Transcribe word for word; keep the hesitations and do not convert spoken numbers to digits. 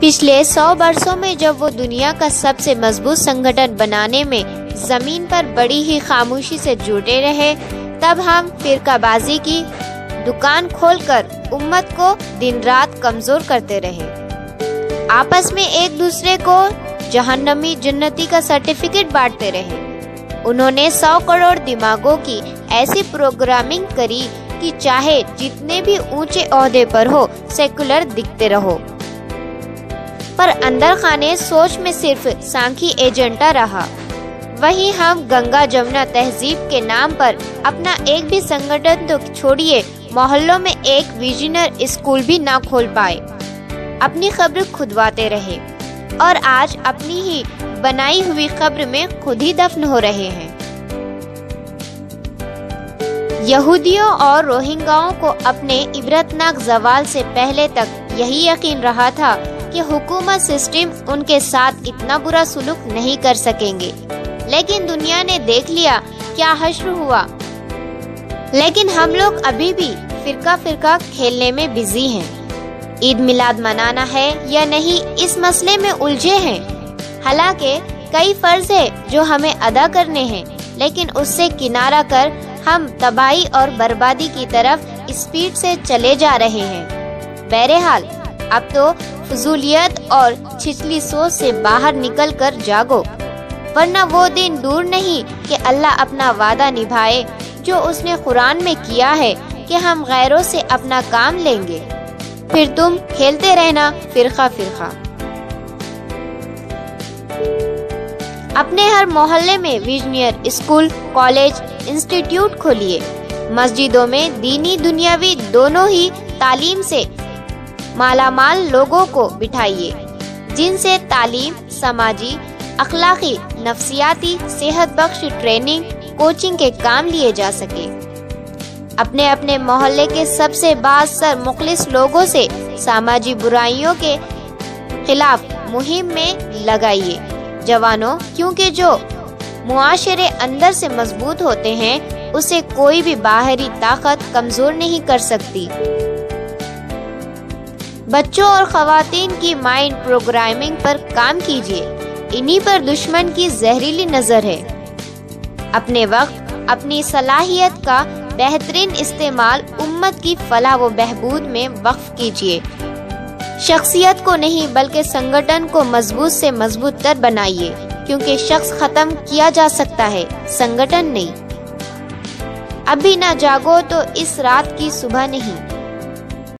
پچھلے سو برسوں میں جب وہ دنیا کا سب سے مضبوط سنگھٹن بنانے میں زمین پر بڑی ہی خاموشی سے جٹے رہے، تب ہم فرقہ بازی کی دکان کھول کر امت کو دن رات کمزور کرتے رہے، آپس میں ایک دوسرے کو جہنمی جنتی کا سرٹیفکیٹ بانٹتے رہے۔ انہوں نے سو کروڑ دماغوں کی ایسی پروگرامنگ کری کہ چاہے جتنے بھی اونچے عہدے پر ہو سیکولر دکھتے رہو، پر اندر خانے سوچ میں صرف سانکھی ایجنٹا رہا۔ وہیں ہم گنگا جمنا تہذیب کے نام پر اپنا ایک بھی سنگٹھن تو چھوڑیے، محلوں میں ایک ویژنر اسکول بھی نہ کھول پائے، اپنی قبر کھدواتے رہے اور آج اپنی ہی بنائی ہوئی قبر میں خود ہی دفن ہو رہے ہیں۔ یہودیوں اور روہنگاؤں کو اپنے عبرتناک زوال سے پہلے تک یہی یقین رہا تھا کہ حکومت سسٹم ان کے ساتھ اتنا برا سلوک نہیں کر سکیں گے، لیکن دنیا نے دیکھ لیا کیا حشر ہوا۔ لیکن ہم لوگ ابھی بھی فرقہ فرقہ کھیلنے میں بزی ہیں۔ عید میلاد منانا ہے یا نہیں اس مسئلے میں الجھے ہیں، حالانکہ کئی فرض ہے جو ہمیں ادا کرنے ہیں، لیکن اس سے کنارہ کر ہم تباہی اور بربادی کی طرف اسپیڈ سے چلے جا رہے ہیں۔ بہرحال اب تو فضولیت اور چھچلی سوچ سے باہر نکل کر جاگو، ورنہ وہ دن دور نہیں کہ اللہ اپنا وعدہ نبھائے جو اس نے قرآن میں کیا ہے کہ ہم غیروں سے اپنا کام لیں گے، پھر تم کھیلتے رہنا فرقہ فرقہ۔ اپنے ہر محلے میں ویژنر اسکول، کالج، انسٹیٹیوٹ کھولیے، مسجدوں میں دینی دنیاوی دونوں ہی تعلیم سے مالا مال لوگوں کو بٹھائیے، جن سے تعلیم، سماجی، اخلاقی، نفسیاتی، صحت بخش ٹریننگ، کوچنگ کے کام لیے جا سکے۔ اپنے اپنے محلے کے سب سے بااثر مخلص لوگوں سے سماجی برائیوں کے خلاف مہم میں لگائیے جوانوں، کیونکہ جو معاشرے اندر سے مضبوط ہوتے ہیں اسے کوئی بھی باہری طاقت کمزور نہیں کر سکتی۔ بچوں اور خواتین کی مائنڈ پروگرامنگ پر کام کیجیے، انہی پر دشمن کی زہریلی نظر ہے۔ اپنے وقت، اپنی صلاحیت کا بہترین استعمال امت کی فلاح و بہبود میں وقف کیجیے۔ شخصیت کو نہیں بلکہ سنگٹھن کو مضبوط سے مضبوط تر بنائیے، کیونکہ شخص ختم کیا جا سکتا ہے، سنگٹھن نہیں۔ ابھی نہ جاگو تو اس رات کی صبح نہیں۔